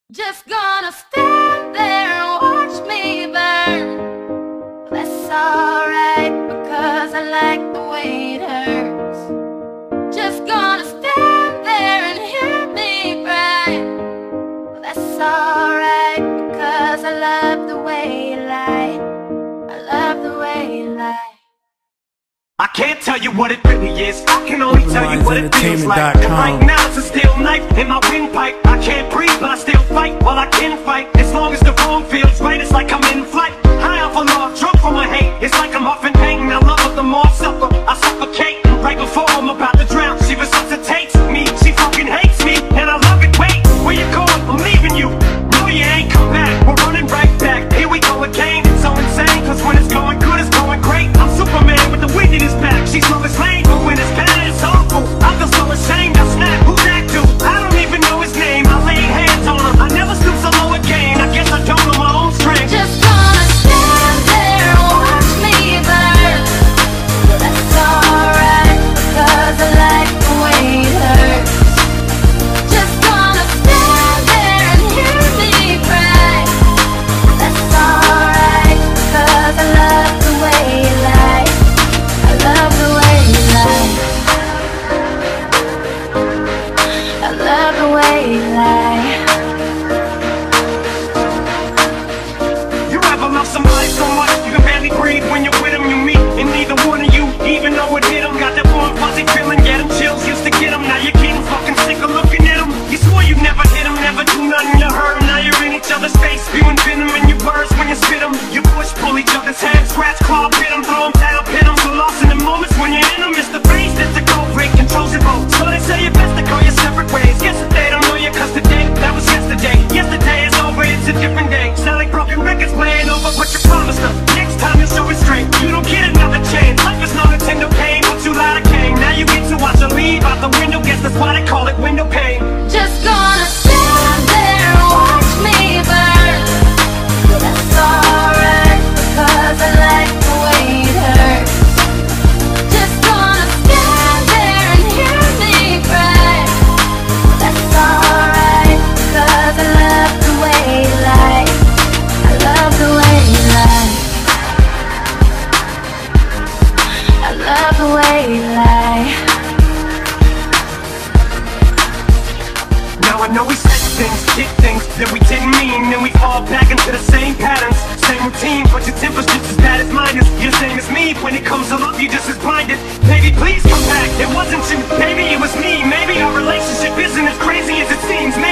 Just gonna stand there and watch me burn. That's alright, because I like the way it hurts. Just gonna stand there and hear me cry. That's alright, because I love the way you lie. I love the way you lie. I can't tell you what it really is. I can only tell you what it feels like. And right now it's a steel knife in my windpipe. I can't breathe, but I still fight. Well, I can fight as long as the wrong feels right. It's like I'm in flight, high off a love, drunk from my hate. It's like I'm huffing pain. I love her the more I suffer. I suffocate right before I'm about to drown. She resuscitates me. She fucking hates me, and I love it. Wait, where you going? I'm leaving you. No, you ain't come back. We're running right back. Here we go again. It's so insane, cause when it's going good, it's going great. I'm Superman with the wind in his back. She's love is lame, but when it's bad, it's awful. I feel so ashamed. I snap. Who's that dude? I don't even know his name. I lay hands on him. I never stoop so low again. I guess I don't know my own strength. Just gonna stand there and watch me burn. That's alright, because I like the way it hurts. Just gonna stand there and hear me cry. That's alright, because I love the way you lie. I love the way you lie. I love the way you lie. You ever love somebody so much you can barely breathe when you're with them? You meet, and neither one of you even know it hit them. Got that warm fuzzy feeling, get them chills, used to get them. Now you're getting fucking sick of looking at them. You swore you'd never hit them, never do nothing, you hurt them. Now you're in each other's face, spewing venom in your words when you spit them. You push, pull each other's hair, scratch, claw, bit them, throw them down, pin them. So lost in the moments when you're in them, it's the face that's the cold break, controls your boat. So they say you're best to go your separate ways. Guess that they don't know you, cause today, that was yesterday. Yesterday is over, it's a different day. Selling broken records, playing over what you promised them. Next time you'll show restraint, you don't get another chance. Life is no Nintendo game, but you lied, I came. Now you get to watch her leave out the window, guess that's why they call it window pane. Just gonna stand there and watch me burn. That's alright, because I like the way it hurts. Just gonna stand there and hear me cry. That's alright, because I love the way you lie. I love the way you lie. I love the way you lie. Now I know we said things, did things that we didn't mean, and we fall back into the same patterns, same routine, but your temper's just as bad as mine is. You're the same as me, when it comes to love, you're just as blinded. Baby, please come back, it wasn't you, baby, it was me. Maybe our relationship isn't as crazy as it seems.